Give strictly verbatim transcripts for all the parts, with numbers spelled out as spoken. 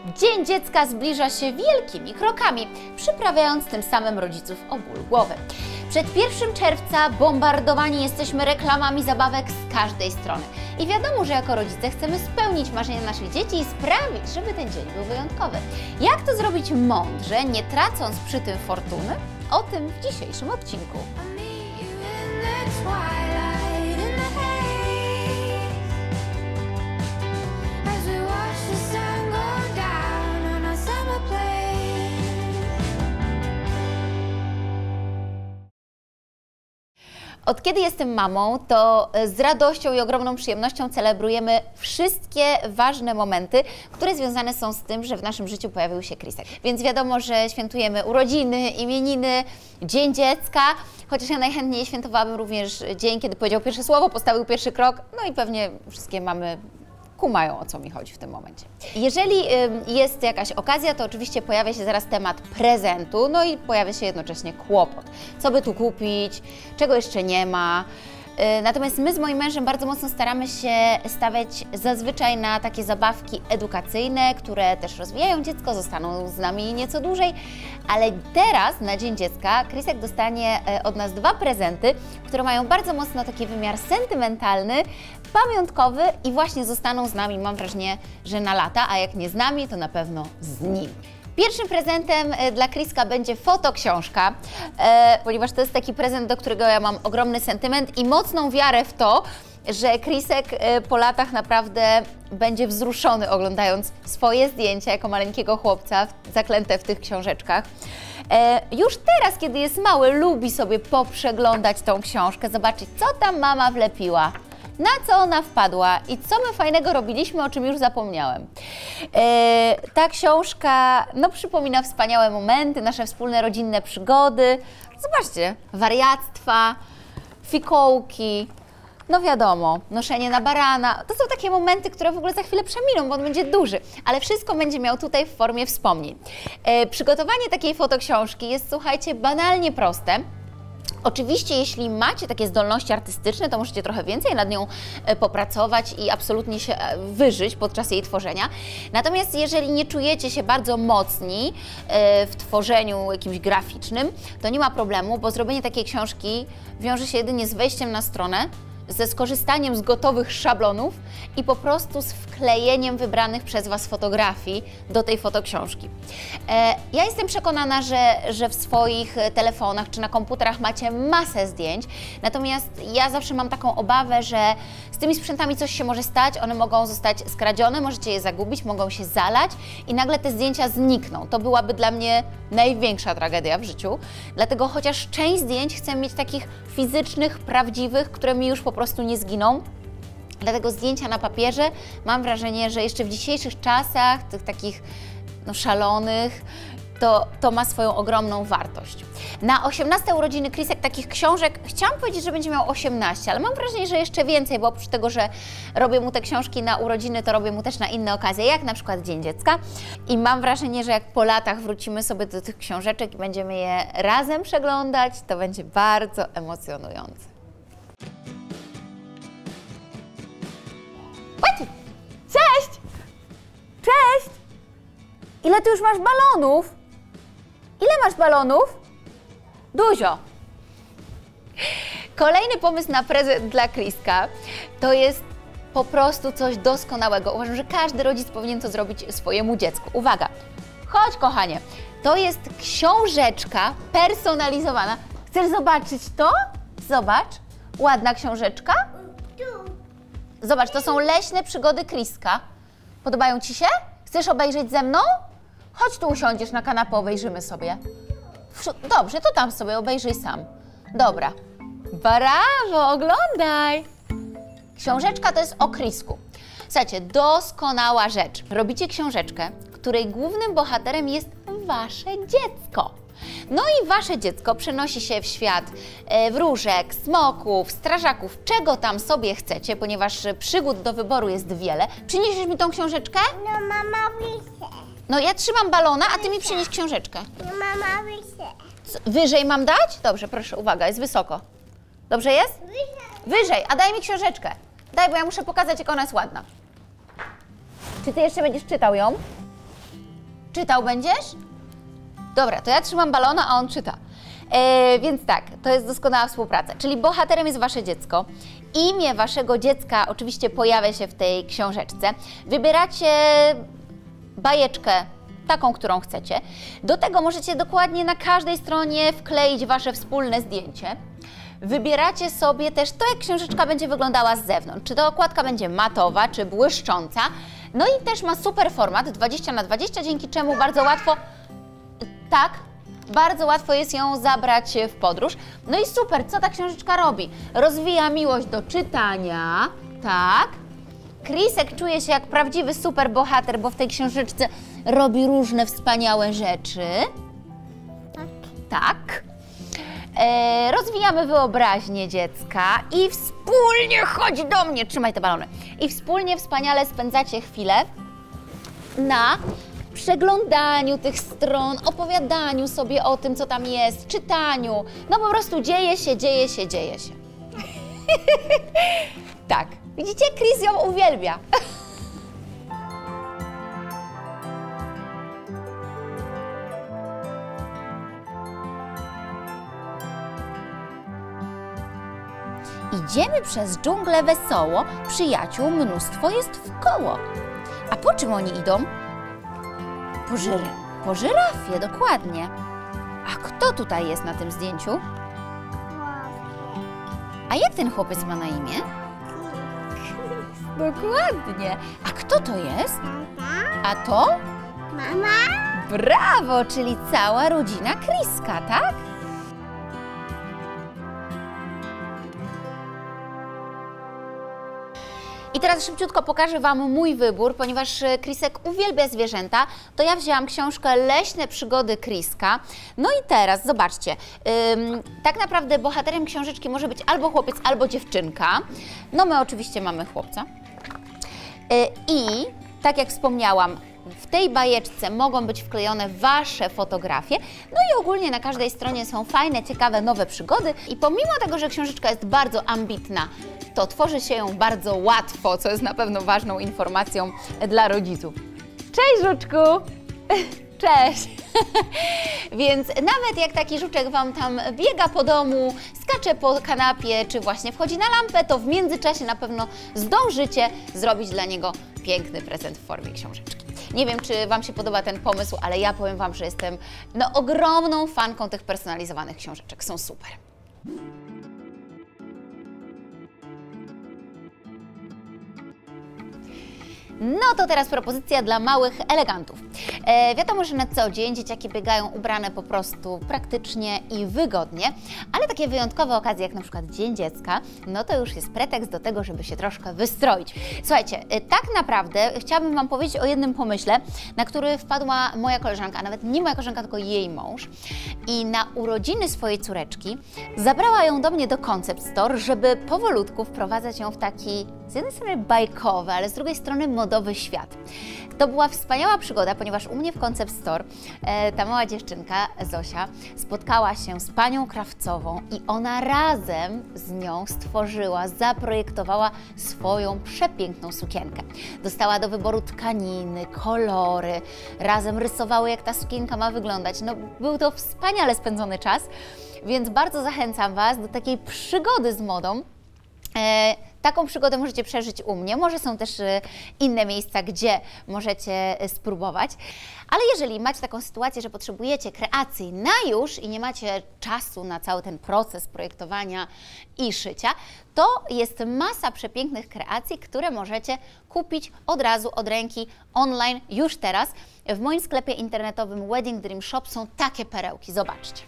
Dzień Dziecka zbliża się wielkimi krokami, przyprawiając tym samym rodziców o ból głowy. Przed pierwszym czerwca bombardowani jesteśmy reklamami zabawek z każdej strony. I wiadomo, że jako rodzice chcemy spełnić marzenia naszych dzieci i sprawić, żeby ten dzień był wyjątkowy. Jak to zrobić mądrze, nie tracąc przy tym fortuny? O tym w dzisiejszym odcinku. Od kiedy jestem mamą, to z radością i ogromną przyjemnością celebrujemy wszystkie ważne momenty, które związane są z tym, że w naszym życiu pojawił się Chrisek. Więc wiadomo, że świętujemy urodziny, imieniny, Dzień Dziecka, chociaż ja najchętniej świętowałabym również dzień, kiedy powiedział pierwsze słowo, postawił pierwszy krok, no i pewnie wszystkie mamy kumają, o co mi chodzi w tym momencie. Jeżeli jest jakaś okazja, to oczywiście pojawia się zaraz temat prezentu, no i pojawia się jednocześnie kłopot. Co by tu kupić, czego jeszcze nie ma. Natomiast my z moim mężem bardzo mocno staramy się stawiać zazwyczaj na takie zabawki edukacyjne, które też rozwijają dziecko, zostaną z nami nieco dłużej, ale teraz na Dzień Dziecka Chrisek dostanie od nas dwa prezenty, które mają bardzo mocno taki wymiar sentymentalny, pamiątkowy i właśnie zostaną z nami, mam wrażenie, że na lata, a jak nie z nami, to na pewno z nim. Pierwszym prezentem dla Chriska będzie fotoksiążka, e, ponieważ to jest taki prezent, do którego ja mam ogromny sentyment i mocną wiarę w to, że Chrisek e, po latach naprawdę będzie wzruszony, oglądając swoje zdjęcia jako maleńkiego chłopca w, zaklęte w tych książeczkach. E, już teraz, kiedy jest mały, lubi sobie poprzeglądać tą książkę, zobaczyć, co tam mama wlepiła, na co ona wpadła i co my fajnego robiliśmy, o czym już zapomniałem. E, ta książka no, przypomina wspaniałe momenty, nasze wspólne rodzinne przygody. Zobaczcie, wariactwa, fikołki, no wiadomo, noszenie na barana. To są takie momenty, które w ogóle za chwilę przeminą, bo on będzie duży, ale wszystko będzie miał tutaj w formie wspomnień. E, przygotowanie takiej fotoksiążki jest, słuchajcie, banalnie proste. Oczywiście, jeśli macie takie zdolności artystyczne, to możecie trochę więcej nad nią popracować i absolutnie się wyżyć podczas jej tworzenia. Natomiast jeżeli nie czujecie się bardzo mocni w tworzeniu jakimś graficznym, to nie ma problemu, bo zrobienie takiej książki wiąże się jedynie z wejściem na stronę, ze skorzystaniem z gotowych szablonów i po prostu z wklejeniem wybranych przez Was fotografii do tej fotoksiążki. E, ja jestem przekonana, że, że w swoich telefonach czy na komputerach macie masę zdjęć, natomiast ja zawsze mam taką obawę, że z tymi sprzętami coś się może stać, one mogą zostać skradzione, możecie je zagubić, mogą się zalać i nagle te zdjęcia znikną. To byłaby dla mnie największa tragedia w życiu, dlatego chociaż część zdjęć chcę mieć takich fizycznych, prawdziwych, które mi już po prostu nie zginą. Dlatego zdjęcia na papierze, mam wrażenie, że jeszcze w dzisiejszych czasach, tych takich no, szalonych, to, to ma swoją ogromną wartość. Na osiemnaste urodziny Chrisek takich książek, chciałam powiedzieć, że będzie miał osiemnaście, ale mam wrażenie, że jeszcze więcej, bo oprócz tego, że robię mu te książki na urodziny, to robię mu też na inne okazje, jak na przykład Dzień Dziecka. I mam wrażenie, że jak po latach wrócimy sobie do tych książeczek i będziemy je razem przeglądać, to będzie bardzo emocjonujące. Cześć! Cześć! Ile ty już masz balonów? Ile masz balonów? Dużo. Kolejny pomysł na prezent dla Chriska to jest po prostu coś doskonałego. Uważam, że każdy rodzic powinien to zrobić swojemu dziecku. Uwaga, chodź kochanie, to jest książeczka personalizowana. Chcesz zobaczyć to? Zobacz, ładna książeczka. Zobacz, to są leśne przygody Chriska. Podobają Ci się? Chcesz obejrzeć ze mną? Chodź tu usiądziesz na kanapę, obejrzymy sobie. Dobrze, to tam sobie obejrzyj sam. Dobra. Brawo, oglądaj! Książeczka to jest o Chrisku. Słuchajcie, doskonała rzecz. Robicie książeczkę, której głównym bohaterem jest Wasze dziecko. No i Wasze dziecko przenosi się w świat wróżek, smoków, strażaków, czego tam sobie chcecie, ponieważ przygód do wyboru jest wiele. Przyniesiesz mi tą książeczkę? No mama wyjdzie. No ja trzymam balona, a Ty mi przynieś książeczkę. No mama wyjdzie. Wyżej mam dać? Dobrze, proszę, uwaga, jest wysoko. Dobrze jest? Wyjdzie. Wyżej, a daj mi książeczkę. Daj, bo ja muszę pokazać, jak ona jest ładna. Czy Ty jeszcze będziesz czytał ją? Czytał będziesz? Dobra, to ja trzymam balona, a on czyta. E, więc tak, to jest doskonała współpraca. Czyli bohaterem jest wasze dziecko. Imię waszego dziecka oczywiście pojawia się w tej książeczce. Wybieracie bajeczkę, taką, którą chcecie. Do tego możecie dokładnie na każdej stronie wkleić wasze wspólne zdjęcie. Wybieracie sobie też to, jak książeczka będzie wyglądała z zewnątrz. Czy to okładka będzie matowa, czy błyszcząca. No i też ma super format dwadzieścia na dwadzieścia, dzięki czemu bardzo łatwo, tak, bardzo łatwo jest ją zabrać w podróż. No i super, co ta książeczka robi? Rozwija miłość do czytania, tak. Chrisek czuje się jak prawdziwy superbohater, bo w tej książeczce robi różne wspaniałe rzeczy. Tak. Tak. E, rozwijamy wyobraźnię dziecka i wspólnie, chodź do mnie, trzymaj te balony. I wspólnie wspaniale spędzacie chwilę na przeglądaniu tych stron, opowiadaniu sobie o tym, co tam jest, czytaniu. No po prostu dzieje się, dzieje się, dzieje się. Tak, widzicie? Chris ją uwielbia. Idziemy przez dżunglę wesoło, przyjaciół mnóstwo jest wkoło. A po czym oni idą? Po, żyr po żyrafie, dokładnie. A kto tutaj jest na tym zdjęciu? A jak ten chłopiec ma na imię? Dokładnie. A kto to jest? A to? Mama? Brawo, czyli cała rodzina Chriska, tak? I teraz szybciutko pokażę Wam mój wybór, ponieważ Chrisek uwielbia zwierzęta, to ja wzięłam książkę Leśne przygody Chriska. No i teraz, zobaczcie, ym, tak naprawdę bohaterem książeczki może być albo chłopiec, albo dziewczynka. No my oczywiście mamy chłopca. Yy, I tak jak wspomniałam, w tej bajeczce mogą być wklejone Wasze fotografie, no i ogólnie na każdej stronie są fajne, ciekawe, nowe przygody i pomimo tego, że książeczka jest bardzo ambitna, to tworzy się ją bardzo łatwo, co jest na pewno ważną informacją dla rodziców. Cześć, żuczku! Cześć! Więc nawet jak taki żuczek Wam tam biega po domu, skacze po kanapie, czy właśnie wchodzi na lampę, to w międzyczasie na pewno zdążycie zrobić dla niego piękny prezent w formie książeczki. Nie wiem, czy Wam się podoba ten pomysł, ale ja powiem Wam, że jestem no, ogromną fanką tych personalizowanych książeczek. Są super. No to teraz propozycja dla małych elegantów. E, wiadomo, że na co dzień dzieciaki biegają ubrane po prostu praktycznie i wygodnie, ale takie wyjątkowe okazje jak na przykład Dzień Dziecka, no to już jest pretekst do tego, żeby się troszkę wystroić. Słuchajcie, e, tak naprawdę chciałabym Wam powiedzieć o jednym pomyśle, na który wpadła moja koleżanka, a nawet nie moja koleżanka, tylko jej mąż. I na urodziny swojej córeczki zabrała ją do mnie do Concept Store, żeby powolutku wprowadzać ją w taki z jednej strony bajkowy, ale z drugiej strony modowy świat. To była wspaniała przygoda, ponieważ u mnie w Concept Store e, ta mała dziewczynka, Zosia, spotkała się z panią krawcową i ona razem z nią stworzyła, zaprojektowała swoją przepiękną sukienkę. Dostała do wyboru tkaniny, kolory, razem rysowały, jak ta sukienka ma wyglądać. No, był to wspaniale spędzony czas, więc bardzo zachęcam Was do takiej przygody z modą. E, Taką przygodę możecie przeżyć u mnie, może są też inne miejsca, gdzie możecie spróbować, ale jeżeli macie taką sytuację, że potrzebujecie kreacji na już i nie macie czasu na cały ten proces projektowania i szycia, to jest masa przepięknych kreacji, które możecie kupić od razu, od ręki, online, już teraz. W moim sklepie internetowym Wedding Dream Shop są takie perełki, zobaczcie.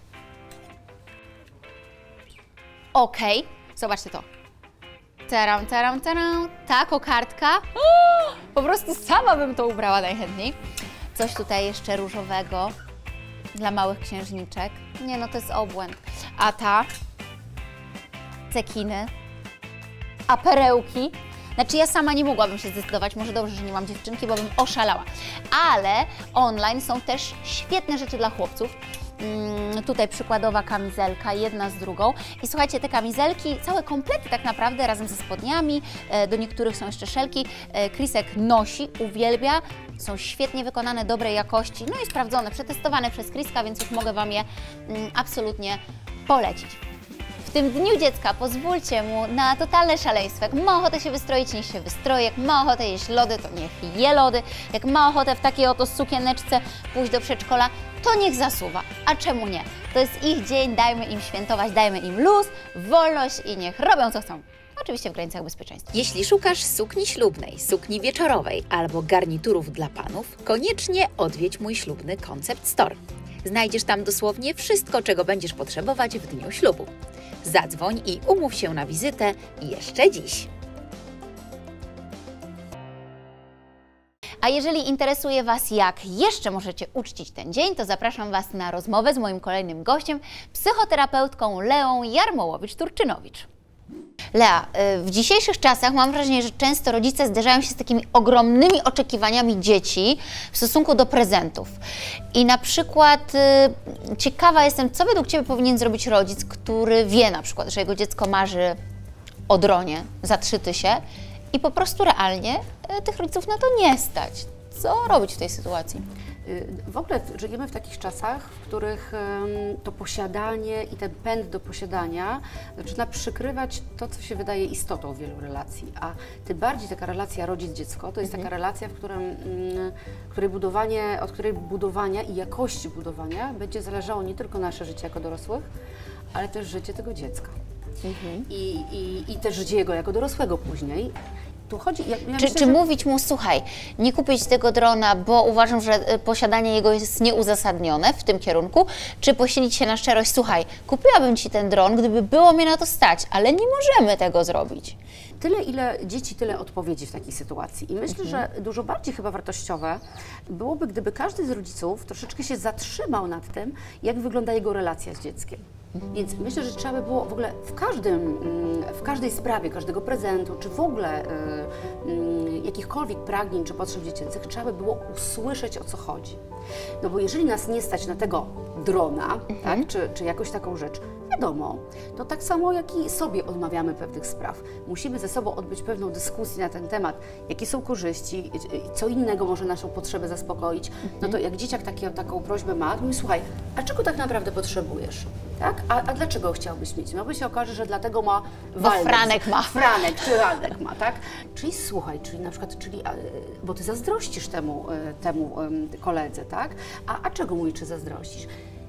Ok, zobaczcie to. Taram, taram, taram. Ta kokardka. O, po prostu sama bym to ubrała najchętniej. Coś tutaj jeszcze różowego dla małych księżniczek. Nie no, to jest obłęd. A ta? Cekiny. A perełki? Znaczy ja sama nie mogłabym się zdecydować, może dobrze, że nie mam dziewczynki, bo bym oszalała. Ale online są też świetne rzeczy dla chłopców. mm, tutaj przykładowa kamizelka, jedna z drugą. I słuchajcie, te kamizelki, całe komplety tak naprawdę razem ze spodniami, e, do niektórych są jeszcze szelki, e, Chrisek nosi, uwielbia, są świetnie wykonane, dobrej jakości, no i sprawdzone, przetestowane przez Chriska, więc już mogę Wam je mm, absolutnie polecić. W tym Dniu Dziecka pozwólcie mu na totalne szaleństwo. Jak ma ochotę się wystroić, niech się wystroi. Jak ma ochotę jeść lody, to niech je lody. Jak ma ochotę w takiej oto sukieneczce pójść do przedszkola, to niech zasuwa. A czemu nie? To jest ich dzień, dajmy im świętować, dajmy im luz, wolność i niech robią co chcą. Oczywiście w granicach bezpieczeństwa. Jeśli szukasz sukni ślubnej, sukni wieczorowej albo garniturów dla panów, koniecznie odwiedź mój ślubny Concept Store. Znajdziesz tam dosłownie wszystko, czego będziesz potrzebować w dniu ślubu. Zadzwoń i umów się na wizytę jeszcze dziś. A jeżeli interesuje Was, jak jeszcze możecie uczcić ten dzień, to zapraszam Was na rozmowę z moim kolejnym gościem, psychoterapeutką Leą Jarmołowicz-Turczynowicz. Lea, w dzisiejszych czasach mam wrażenie, że często rodzice zderzają się z takimi ogromnymi oczekiwaniami dzieci w stosunku do prezentów. I na przykład y, ciekawa jestem, co według Ciebie powinien zrobić rodzic, który wie na przykład, że jego dziecko marzy o dronie za trzy tysiące i po prostu realnie y, tych rodziców na to nie stać. Co robić w tej sytuacji? W ogóle żyjemy w takich czasach, w których to posiadanie i ten pęd do posiadania zaczyna przykrywać to, co się wydaje istotą wielu relacji, a tym bardziej taka relacja rodzic-dziecko to jest Mhm. taka relacja, w, którym, której budowanie, od której budowania i jakości budowania będzie zależało nie tylko nasze życie jako dorosłych, ale też życie tego dziecka. Mhm. I, i, i też życie jego jako dorosłego później. Tu chodzi, ja, ja Czy, myślę, czy że... mówić mu, słuchaj, nie kupić tego drona, bo uważam, że y, posiadanie jego jest nieuzasadnione w tym kierunku, czy posilić się na szczerość, słuchaj, kupiłabym Ci ten dron, gdyby było mnie na to stać, ale nie możemy tego zrobić. Tyle, ile dzieci, tyle odpowiedzi w takiej sytuacji. I myślę, Mhm. że dużo bardziej chyba wartościowe byłoby, gdyby każdy z rodziców troszeczkę się zatrzymał nad tym, jak wygląda jego relacja z dzieckiem. Więc myślę, że trzeba by było w ogóle w każdym, mm, w każdej sprawie, każdego prezentu, czy w ogóle y, y, jakichkolwiek pragnień czy potrzeb dziecięcych, trzeba by było usłyszeć, o co chodzi. No bo jeżeli nas nie stać na tego drona, tak, czy, czy jakąś taką rzecz, wiadomo, to tak samo jak i sobie odmawiamy pewnych spraw. Musimy ze sobą odbyć pewną dyskusję na ten temat, jakie są korzyści, co innego może naszą potrzebę zaspokoić. No to jak dzieciak takie, taką prośbę ma, to mówi, słuchaj, a czego tak naprawdę potrzebujesz? Tak? A, a dlaczego chciałbyś mieć? No bo się okaże, że dlatego ma walec, Franek ma. Franek czy Radek ma, tak? Czyli słuchaj, czyli na przykład, czyli, a, bo ty zazdrościsz temu, e, temu em, koledze, tak? A, a czego mówi, czy zazdrościsz?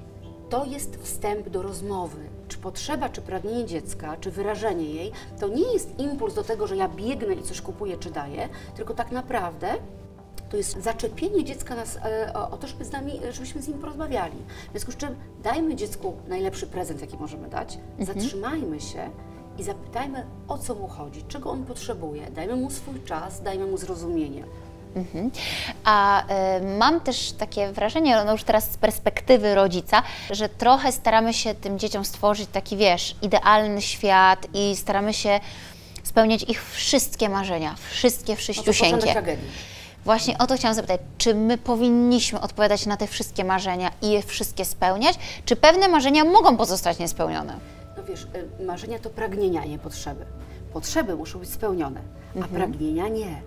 To jest wstęp do rozmowy. Czy potrzeba, czy pragnienie dziecka, czy wyrażenie jej, to nie jest impuls do tego, że ja biegnę i coś kupuję, czy daję, tylko tak naprawdę to jest zaczepienie dziecka nas, e, o, o to, żeby z nami, żebyśmy z nim porozmawiali. W związku z czym dajmy dziecku najlepszy prezent, jaki możemy dać, Mhm. zatrzymajmy się i zapytajmy, o co mu chodzi, czego on potrzebuje. Dajmy mu swój czas, dajmy mu zrozumienie. Mhm. A y, mam też takie wrażenie, no już teraz z perspektywy rodzica, że trochę staramy się tym dzieciom stworzyć taki, wiesz, idealny świat i staramy się spełniać ich wszystkie marzenia, wszystkie No to wszyściusieńkie. porządek tragedii. Właśnie o to chciałam zapytać, czy my powinniśmy odpowiadać na te wszystkie marzenia i je wszystkie spełniać, czy pewne marzenia mogą pozostać niespełnione? No wiesz, y, marzenia to pragnienia, a nie potrzeby. Potrzeby muszą być spełnione, a pragnienia nie.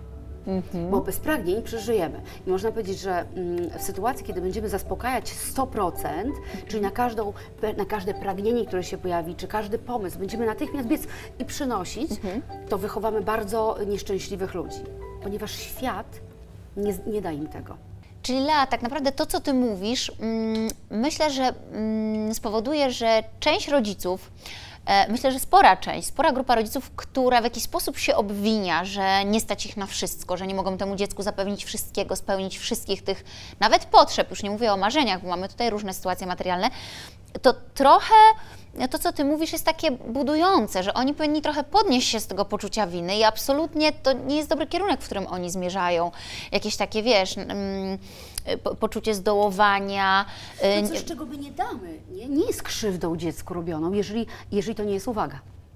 Bo bez pragnień przeżyjemy. I można powiedzieć, że mm, w sytuacji, kiedy będziemy zaspokajać sto procent, czyli na, każdą, na każde pragnienie, które się pojawi, czy każdy pomysł, będziemy natychmiast biec i przynosić, to wychowamy bardzo nieszczęśliwych ludzi. Ponieważ świat nie, nie da im tego. Czyli Lea, tak naprawdę to, co Ty mówisz, mm, myślę, że mm, spowoduje, że część rodziców, e, myślę, że spora część, spora grupa rodziców, która w jakiś sposób się obwinia, że nie stać ich na wszystko, że nie mogą temu dziecku zapewnić wszystkiego, spełnić wszystkich tych nawet potrzeb, już nie mówię o marzeniach, bo mamy tutaj różne sytuacje materialne, to trochę to, co Ty mówisz, jest takie budujące, że oni powinni trochę podnieść się z tego poczucia winy i absolutnie to nie jest dobry kierunek, w którym oni zmierzają. Jakieś takie, wiesz, mm, po, poczucie zdołowania. To coś, czego my nie damy, nie, nie jest krzywdą dziecku robioną, jeżeli, jeżeli to nie jest uwaga.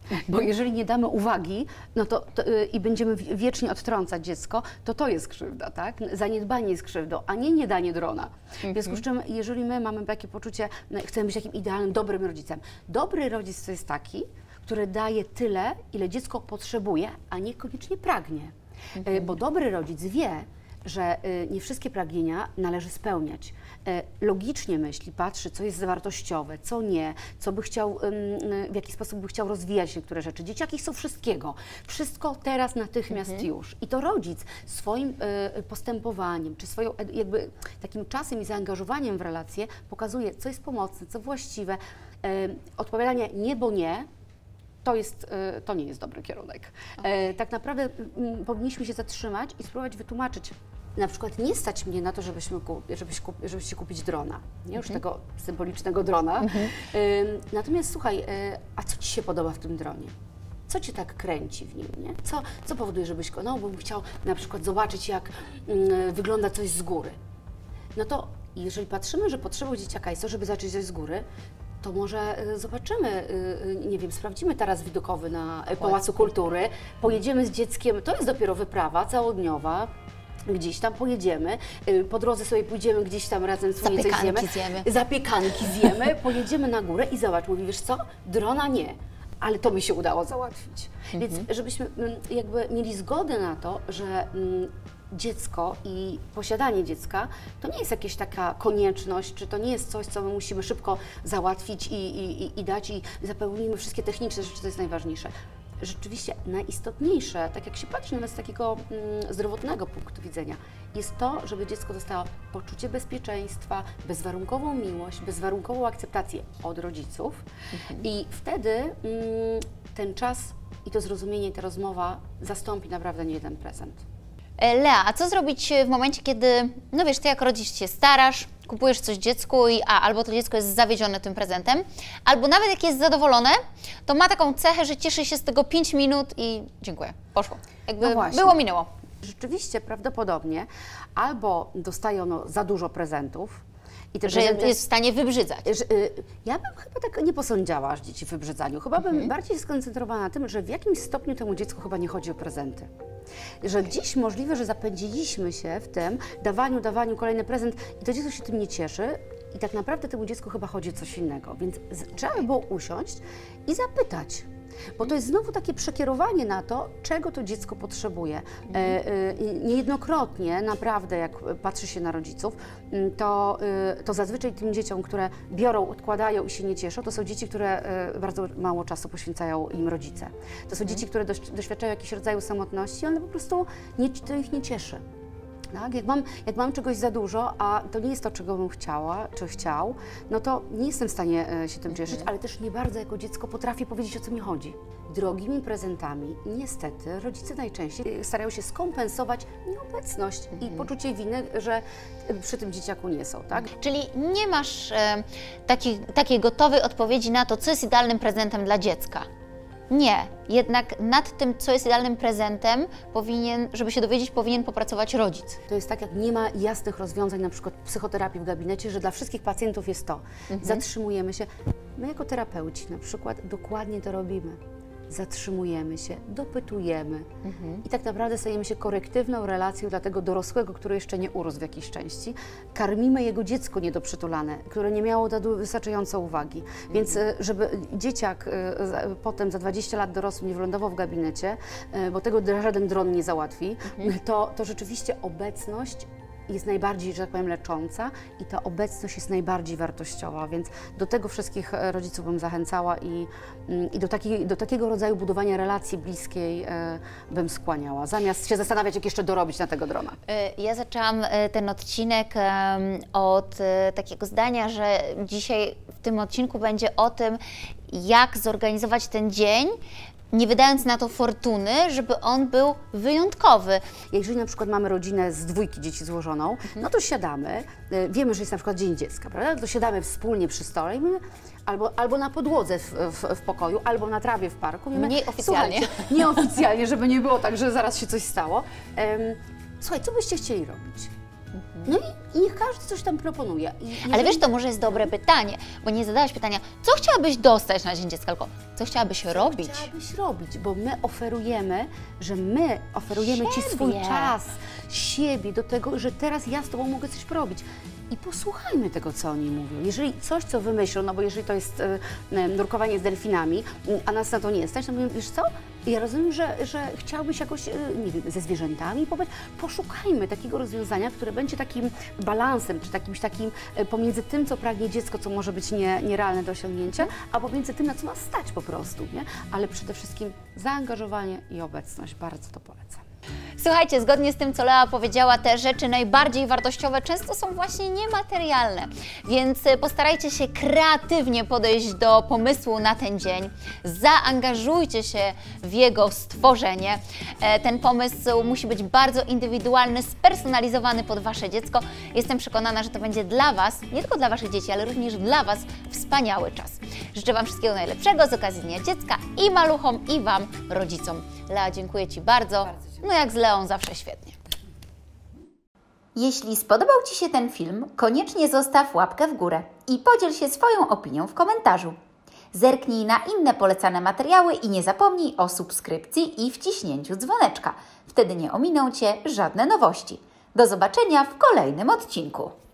Bo jeżeli nie damy uwagi, no to, to yy, i będziemy wiecznie odtrącać dziecko, to to jest krzywda, tak? Zaniedbanie jest krzywdą, a nie niedanie drona. W związku z czym, jeżeli my mamy takie poczucie, no, chcemy być takim idealnym, dobrym rodzicem. Dobry rodzic to jest taki, który daje tyle, ile dziecko potrzebuje, a niekoniecznie pragnie. Yy, bo dobry rodzic wie, że y, nie wszystkie pragnienia należy spełniać. Y, logicznie myśli, patrzy, co jest wartościowe, co nie, co by chciał, y, w jaki sposób by chciał rozwijać niektóre rzeczy. Dzieciaki chcą wszystkiego. Wszystko teraz, natychmiast mhm. już. I to rodzic swoim y, postępowaniem, czy swoją jakby takim czasem i zaangażowaniem w relacje pokazuje, co jest pomocne, co właściwe. Y, odpowiadanie nie, bo nie, To, jest, to nie jest dobry kierunek. Okay. Tak naprawdę powinniśmy się zatrzymać i spróbować wytłumaczyć. Na przykład nie stać mnie na to, żebyśmy kup, żebyś kup, żebyście kupić drona, nie? Już mm-hmm. tego symbolicznego drona. Mm-hmm. Natomiast słuchaj, a co Ci się podoba w tym dronie? Co Cię tak kręci w nim, nie? Co, co powoduje, żebyś go, no bym chciał na przykład zobaczyć, jak y, wygląda coś z góry. No to jeżeli patrzymy, że potrzebą dzieciaka jest to, żeby zobaczyć coś z góry, to może zobaczymy, nie wiem, sprawdzimy taras widokowy na Pałacu Kultury, pojedziemy z dzieckiem, to jest dopiero wyprawa całodniowa, gdzieś tam pojedziemy, po drodze sobie pójdziemy gdzieś tam razem z coś zjemy, zjemy, zapiekanki zjemy, pojedziemy na górę i zobacz, mówi, wiesz co, drona nie, ale to mi się udało załatwić. Mhm. Więc żebyśmy jakby mieli zgodę na to, że dziecko i posiadanie dziecka to nie jest jakaś taka konieczność, czy to nie jest coś, co my musimy szybko załatwić i, i, i dać i zapełnimy wszystkie techniczne rzeczy, to jest najważniejsze. Rzeczywiście najistotniejsze, tak jak się patrzy nawet z takiego mm, zdrowotnego punktu widzenia, jest to, żeby dziecko dostało poczucie bezpieczeństwa, bezwarunkową miłość, bezwarunkową akceptację od rodziców mhm. i wtedy mm, ten czas i to zrozumienie i ta rozmowa zastąpi naprawdę niejeden prezent. Lea, a co zrobić w momencie, kiedy, no wiesz, ty jak rodzic się starasz, kupujesz coś dziecku i a, albo to dziecko jest zawiedzione tym prezentem, albo nawet jak jest zadowolone, to ma taką cechę, że cieszy się z tego pięć minut i dziękuję, poszło. Jakby no było, minęło. Rzeczywiście prawdopodobnie albo dostaje ono za dużo prezentów, I te że prezenty, jest w stanie wybrzydzać. Że, y, ja bym chyba tak nie posądziała aż dzieci w wybrzydzaniu. Chyba bym mhm. bardziej skoncentrowała na tym, że w jakimś stopniu temu dziecku chyba nie chodzi o prezenty. Że gdzieś możliwe, że zapędziliśmy się w tym dawaniu, dawaniu kolejny prezent i to dziecko się tym nie cieszy i tak naprawdę temu dziecku chyba chodzi o coś innego. Więc z, trzeba by było usiąść i zapytać. Bo to jest znowu takie przekierowanie na to, czego to dziecko potrzebuje. E, e, niejednokrotnie, naprawdę, jak patrzy się na rodziców, to, e, to zazwyczaj tym dzieciom, które biorą, odkładają i się nie cieszą, to są dzieci, które e, bardzo mało czasu poświęcają im rodzice. To są dzieci, które dość, doświadczają jakiegoś rodzaju samotności, one po prostu nie, to ich nie cieszy. Tak? Jak, mam, jak mam czegoś za dużo, a to nie jest to, czego bym chciała, czy chciał, no to nie jestem w stanie e, się tym cieszyć, ale też nie bardzo jako dziecko potrafię powiedzieć, o co mi chodzi. Drogimi prezentami niestety rodzice najczęściej starają się skompensować nieobecność mhm. i poczucie winy, że przy tym dzieciaku nie są, tak? Czyli nie masz e, takiej, takiej gotowej odpowiedzi na to, co jest idealnym prezentem dla dziecka. Nie, jednak nad tym, co jest idealnym prezentem, powinien, żeby się dowiedzieć, powinien popracować rodzic. To jest tak, jak nie ma jasnych rozwiązań, na przykład psychoterapii w gabinecie, że dla wszystkich pacjentów jest to. Mhm. Zatrzymujemy się. My jako terapeuci na przykład dokładnie to robimy. Zatrzymujemy się, dopytujemy mhm. i tak naprawdę stajemy się korektywną relacją dla tego dorosłego, który jeszcze nie urósł w jakiejś części. Karmimy jego dziecko niedoprzytulane, które nie miało wystarczająco uwagi. Mhm. Więc żeby dzieciak potem za dwadzieścia lat dorosły nie wylądował w gabinecie, bo tego żaden dron nie załatwi, mhm. to, to rzeczywiście obecność jest najbardziej, że tak powiem, lecząca i ta obecność jest najbardziej wartościowa, więc do tego wszystkich rodziców bym zachęcała i, i do, taki, do takiego rodzaju budowania relacji bliskiej e, bym skłaniała, zamiast się zastanawiać, jak jeszcze dorobić na tego drona. Ja zaczęłam ten odcinek od takiego zdania, że dzisiaj w tym odcinku będzie o tym, jak zorganizować ten dzień, nie wydając na to fortuny, żeby on był wyjątkowy. Jeżeli na przykład mamy rodzinę z dwójki dzieci złożoną, mhm. no to siadamy, wiemy, że jest na przykład Dzień Dziecka, prawda? To siadamy wspólnie przy stole i my, albo, albo na podłodze w, w, w pokoju, albo na trawie w parku. Mówimy, Mniej oficjalnie. Nieoficjalnie, żeby nie było tak, że zaraz się coś stało. Um, słuchaj, co byście chcieli robić? No i, i niech każdy coś tam proponuje. I Ale jeżeli- wiesz, to może jest dobre pytanie, bo nie zadałaś pytania, co chciałabyś dostać na Dzień Dziecka, tylko co chciałabyś robić? chciałabyś robić, bo my oferujemy, że my oferujemy Ci Siebie. swój czas, siebie do tego, że teraz ja z Tobą mogę coś porobić. I posłuchajmy tego, co oni mówią. Jeżeli coś, co wymyślą, no bo jeżeli to jest e, e, nurkowanie z delfinami, m, a nas na to nie stać, to mówię, wiesz co, ja rozumiem, że, że chciałbyś jakoś, e, nie wiem, ze zwierzętami pobyć. Poszukajmy takiego rozwiązania, które będzie takim balansem, czy takimś takim e, pomiędzy tym, co pragnie dziecko, co może być nie, nierealne do osiągnięcia, a pomiędzy tym, na co nas stać po prostu, nie? Ale przede wszystkim zaangażowanie i obecność. Bardzo to polecam. Słuchajcie, zgodnie z tym, co Lea powiedziała, te rzeczy najbardziej wartościowe często są właśnie niematerialne, więc postarajcie się kreatywnie podejść do pomysłu na ten dzień, zaangażujcie się w jego stworzenie. Ten pomysł musi być bardzo indywidualny, spersonalizowany pod Wasze dziecko. Jestem przekonana, że to będzie dla Was, nie tylko dla Waszych dzieci, ale również dla Was wspaniały czas. Życzę Wam wszystkiego najlepszego z okazji Dnia Dziecka i maluchom, i Wam, rodzicom. Lea, dziękuję Ci bardzo. No jak z Leą zawsze świetnie. Jeśli spodobał Ci się ten film, koniecznie zostaw łapkę w górę i podziel się swoją opinią w komentarzu. Zerknij na inne polecane materiały i nie zapomnij o subskrypcji i wciśnięciu dzwoneczka. Wtedy nie ominą Cię żadne nowości. Do zobaczenia w kolejnym odcinku.